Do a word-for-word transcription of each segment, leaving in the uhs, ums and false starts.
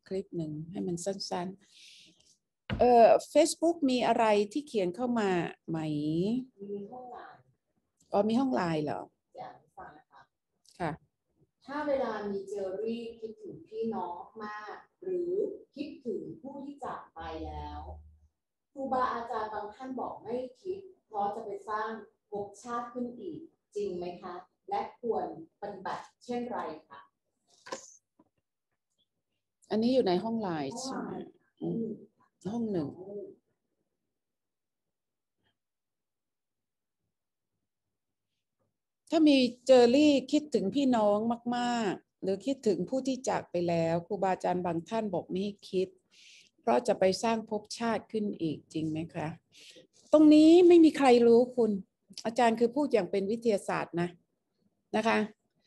คลิปหนึ่งให้มันสั้นๆเอ่อ Facebook มีอะไรที่เขียนเข้ามาไหมมีห้องไลน์อ๋อมีห้องไลน์เหรออยากฟังนะคะค่ะถ้าเวลามีเจอรี่คิดถึงพี่น้องมากหรือคิดถึงผู้ที่จากไปแล้วครูบาอาจารย์บางท่านบอกไม่คิดเพราะจะไปสร้างภพชาติขึ้นอีกจริงไหมคะและควรปฏิบัติเช่นไรคะอันนี้อยู่ในห้องไลน์ใช่ไหมห้องหนึ่งถ้ามีเจอรี่คิดถึงพี่น้องมากๆหรือคิดถึงผู้ที่จากไปแล้วครูบาอาจารย์บางท่านบอกไม่ให้คิดเพราะจะไปสร้างภพชาติขึ้นอีกจริงไหมคะตรงนี้ไม่มีใครรู้คุณอาจารย์คือพูดอย่างเป็นวิทยาศาสตร์นะนะคะ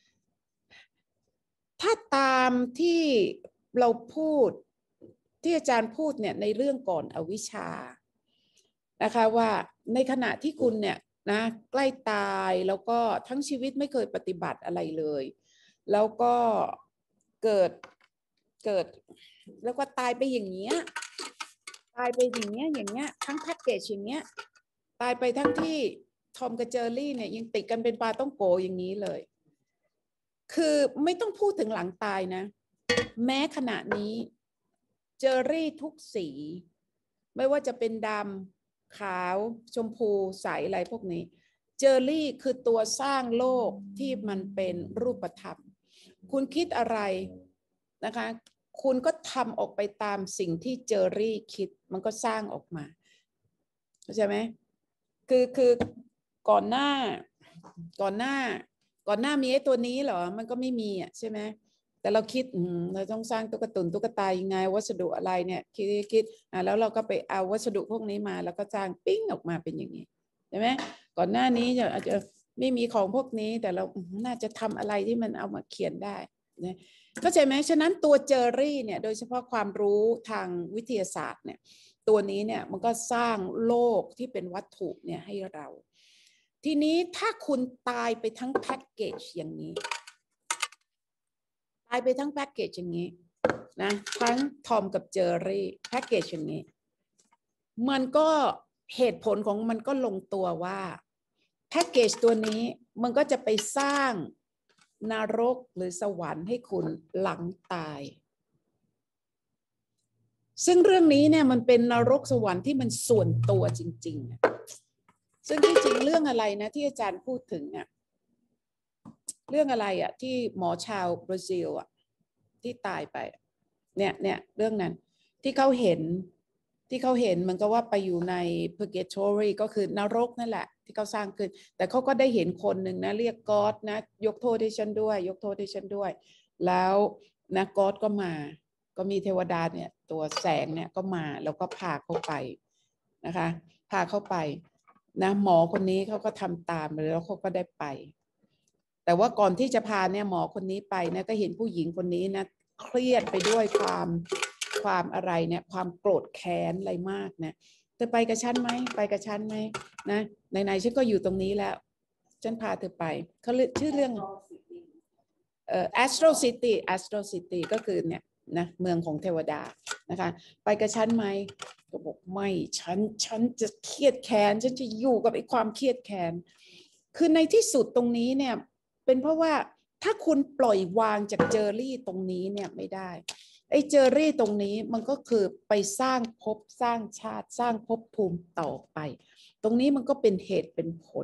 ถ้าตามที่เราพูดที่อาจารย์พูดเนี่ยในเรื่องก่อนอวิชชานะคะว่าในขณะที่คุณเนี่ยนะใกล้ตายแล้วก็ทั้งชีวิตไม่เคยปฏิบัติอะไรเลยแล้วก็เกิดเกิดแล้วก็ตายไปอย่างเงี้ยตายไปอย่างเงี้ยอย่างเงี้ยทั้งแพ็กเกจอย่างเงี้ยตายไปทั้งที่ทอมกับเจอรี่เนี่ยยังติดกันเป็นปลาต้องโกอย่างนี้เลยคือไม่ต้องพูดถึงหลังตายนะแม้ขณะนี้เจอรี่ทุกสีไม่ว่าจะเป็นดำขาวชมพูใสอะไรพวกนี้เจอรี่คือตัวสร้างโลกที่มันเป็นรูปธรรมคุณคิดอะไรนะคะคุณก็ทำออกไปตามสิ่งที่เจอรี่คิดมันก็สร้างออกมาเข้าใจไหมคือคือก่อนหน้าก่อนหน้าก่อนหน้ามีไอ้ตัวนี้เหรอมันก็ไม่มีอ่ะใช่ไหมแต่เราคิดเราต้องสร้างตุ๊กตุนตุ๊กตายังไงวัสดุอะไรเนี่ยคิดคิดอ่ะแล้วเราก็ไปเอาวัสดุพวกนี้มาแล้วก็สร้างปิ้งออกมาเป็นอย่างนี้ใช่ไหมก่อนหน้านี้จะอาจจะไม่มีของพวกนี้แต่เราน่าจะทำอะไรที่มันเอามาเขียนได้นะเข้าใจไหมฉะนั้นตัวเจอรี่เนี่ยโดยเฉพาะความรู้ทางวิทยาศาสตร์เนี่ยตัวนี้เนี่ยมันก็สร้างโลกที่เป็นวัตถุเนี่ยให้เราทีนี้ถ้าคุณตายไปทั้งแพ็กเกจอย่างนี้ตายไปทั้งแพ็กเกจอย่างนี้นะทั้งทอมกับเจอรี่แพ็กเกจอย่างนี้มันก็เหตุผลของมันก็ลงตัวว่าแพ็กเกจตัวนี้มันก็จะไปสร้างนรกหรือสวรรค์ให้คุณหลังตายซึ่งเรื่องนี้เนี่ยมันเป็นนรกสวรรค์ที่มันส่วนตัวจริงๆซึ่งที่จริงเรื่องอะไรนะที่อาจารย์พูดถึงอ่ะเรื่องอะไรอ่ะที่หมอชาวบราซิลอ่ะที่ตายไปเนี่ยเนี่ยเรื่องนั้นที่เขาเห็นที่เขาเห็นมันก็ว่าไปอยู่ใน purgatory ก็คือนรกนั่นแหละที่เขาสร้างขึ้นแต่เขาก็ได้เห็นคนหนึ่งนะเรียกก๊อดนะยกโทษให้ฉันด้วยยกโทษให้ฉันด้วยแล้วนะก๊อดก็มาก็มีเทวดาเนี่ยตัวแสงเนี่ยก็มาแล้วก็พาเข้าไปนะคะพาเข้าไปนะหมอคนนี้เขาก็ทำตามแล้วเขาก็ได้ไปแต่ว่าก่อนที่จะพาเนี่ยหมอคนนี้ไปนะก็เห็นผู้หญิงคนนี้นะเครียดไปด้วยความความอะไรเนี่ยความโกรธแค้นอะไรมากเนี่ยเธอไปกับฉันไหมไปกับฉันไหมนะไหนๆฉันก็อยู่ตรงนี้แล้วฉันพาเธอไปเขาชื่อเรื่องเอ่อ Astro City Astro City ก็คือเนี่ยนะเมืองของเทวดานะคะไปกับฉันไหมก็บอกไม่ฉันฉันจะเครียดแค้นฉันจะอยู่กับไอ้ความเครียดแค้นคือในที่สุดตรงนี้เนี่ยเป็นเพราะว่าถ้าคุณปล่อยวางจากเจอรี่ตรงนี้เนี่ยไม่ได้ไอ้เจอรี่ตรงนี้มันก็คือไปสร้างภพสร้างชาติสร้างภพภูมิต่อไปตรงนี้มันก็เป็นเหตุเป็นผล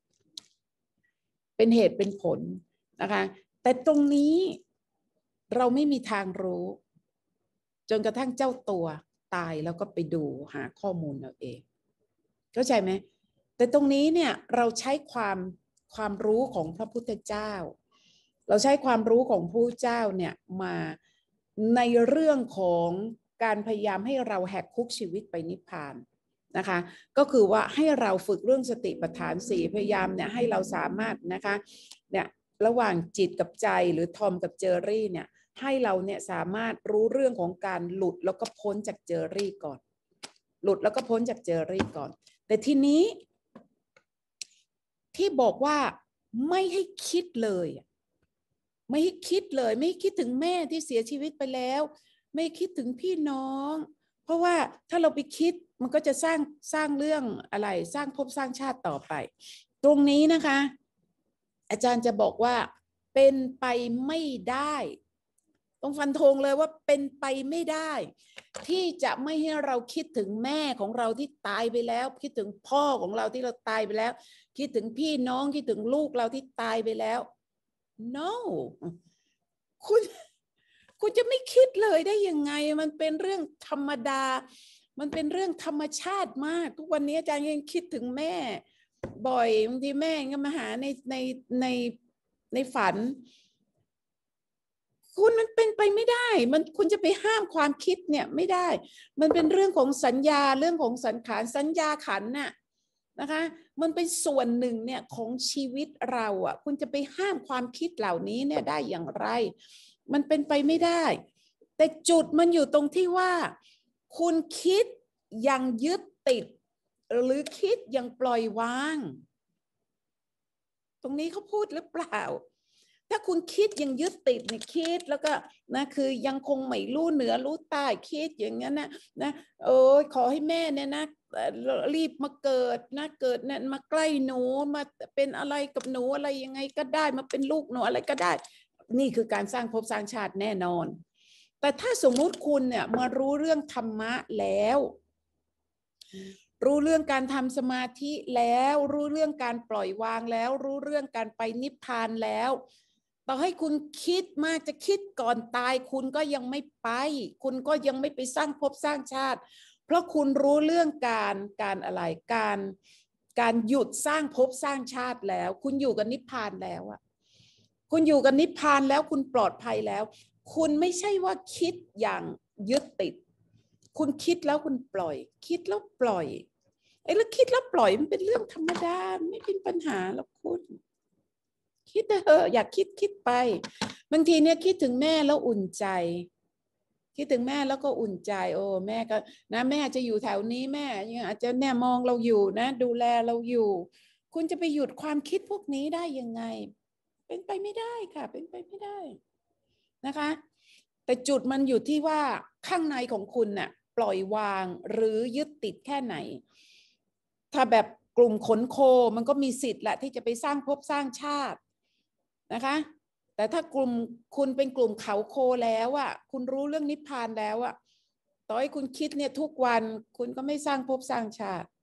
เป็นเหตุเป็นผลนะคะแต่ตรงนี้เราไม่มีทางรู้จนกระทั่งเจ้าตัวตายแล้วก็ไปดูหาข้อมูลเราเองเข้าใจไหมแต่ตรงนี้เนี่ยเราใช้ความความรู้ของพระพุทธเจ้าเราใช้ความรู้ของพระเจ้าเนี่ยมาในเรื่องของการพยายามให้เราแหกคุกชีวิตไปนิพพานนะคะก็คือว่าให้เราฝึกเรื่องสติปัฏฐานสี่พยายามเนี่ยให้เราสามารถนะคะเนี่ยระหว่างจิตกับใจหรือทอมกับเจอรี่เนี่ยให้เราเนี่ยสามารถรู้เรื่องของการหลุดแล้วก็พ้นจากเจอรี่ก่อนหลุดแล้วก็พ้นจากเจอรี่ก่อนแต่ทีนี้ที่บอกว่าไม่ให้คิดเลยไม่ให้คิดเลยไม่ให้คิดถึงแม่ที่เสียชีวิตไปแล้วไม่คิดถึงพี่น้องเพราะว่าถ้าเราไปคิดมันก็จะสร้างสร้างเรื่องอะไรสร้างภพสร้างชาติต่อไปตรงนี้นะคะอาจารย์จะบอกว่าเป็นไปไม่ได้ต้องฟันธงเลยว่าเป็นไปไม่ได้ที่จะไม่ให้เราคิดถึงแม่ของเราที่ตายไปแล้วคิดถึงพ่อของเราที่เราตายไปแล้วคิดถึงพี่น้องคิดถึงลูกเราที่ตายไปแล้ว no คุณคุณจะไม่คิดเลยได้ยังไงมันเป็นเรื่องธรรมดามันเป็นเรื่องธรรมชาติมากทุกวันนี้อาจารย์ยังคิดถึงแม่บ่อยบางทีแม่ก็มาหาในในในในฝันคุณมันเป็นไปไม่ได้มันคุณจะไปห้ามความคิดเนี่ยไม่ได้มันเป็นเรื่องของสัญญาเรื่องของสังขารสัญญาขันธ์น่ะนะคะมันเป็นส่วนหนึ่งเนี่ยของชีวิตเราอ่ะคุณจะไปห้ามความคิดเหล่านี้เนี่ยได้อย่างไรมันเป็นไปไม่ได้แต่จุดมันอยู่ตรงที่ว่าคุณคิดยังยึดติดหรือคิดยังปล่อยวางตรงนี้เขาพูดหรือเปล่าถ้าคุณคิดยังยึดติดเนี่ยคิดแล้วก็นะคือยังคงไม่รู้เหนือรู้ใต้คิดอย่างนั้นนะนะโอ้ยขอให้แม่เนี่ยนะรีบมาเกิดนะเกิดเนี่ยมาใกล้หนูมาเป็นอะไรกับหนูอะไรยังไงก็ได้มาเป็นลูกหนูอะไรก็ได้นี่คือการสร้างภพสร้างชาติแน่นอนแต่ถ้าสมมุติคุณเนี่ยมารู้เรื่องธรรมะแล้วรู้เรื่องการทำสมาธิแล้วรู้เรื่องการปล่อยวางแล้วรู้เรื่องการไปนิพพานแล้วต่อให้คุณคิดมากจะคิดก่อนตายคุณก็ยังไม่ไปคุณก็ยังไม่ไปสร้างภพสร้างชาติเพราะคุณรู้เรื่องการการอะไรการการหยุดสร้างภพสร้างชาติแล้วคุณอยู่กับนิพพานแล้วอะคุณอยู่กับนิพพานแล้วคุณปลอดภัยแล้วคุณไม่ใช่ว่าคิดอย่างยึดติดคุณคิดแล้วคุณปล่อยคิดแล้วปล่อยไอ้แล้วคิดแล้วปล่อยมันเป็นเรื่องธรรมดาไม่เป็นปัญหาหรอกคุณคิดเถอะอยากคิดคิดไปบางทีเนี่ยคิดถึงแม่แล้วอุ่นใจคิดถึงแม่แล้วก็อุ่นใจโอ้แม่ก็นะแม่จะอยู่แถวนี้แม่อาจจะแน่มองเราอยู่นะดูแลเราอยู่คุณจะไปหยุดความคิดพวกนี้ได้ยังไงเป็นไปไม่ได้ค่ะเป็นไปไม่ได้นะคะแต่จุดมันอยู่ที่ว่าข้างในของคุณน่ะปล่อยวางหรือยึดติดแค่ไหนถ้าแบบกลุ่มขนโคมันก็มีสิทธิ์แหละที่จะไปสร้างภพสร้างชาตินะคะแต่ถ้ากลุ่มคุณเป็นกลุ่มเขาโคแล้วอ่ะคุณรู้เรื่องนิพพานแล้วอ่ะต่อให้คุณคิดเนี่ยทุกวันคุณก็ไม่สร้างภพสร้างชาติ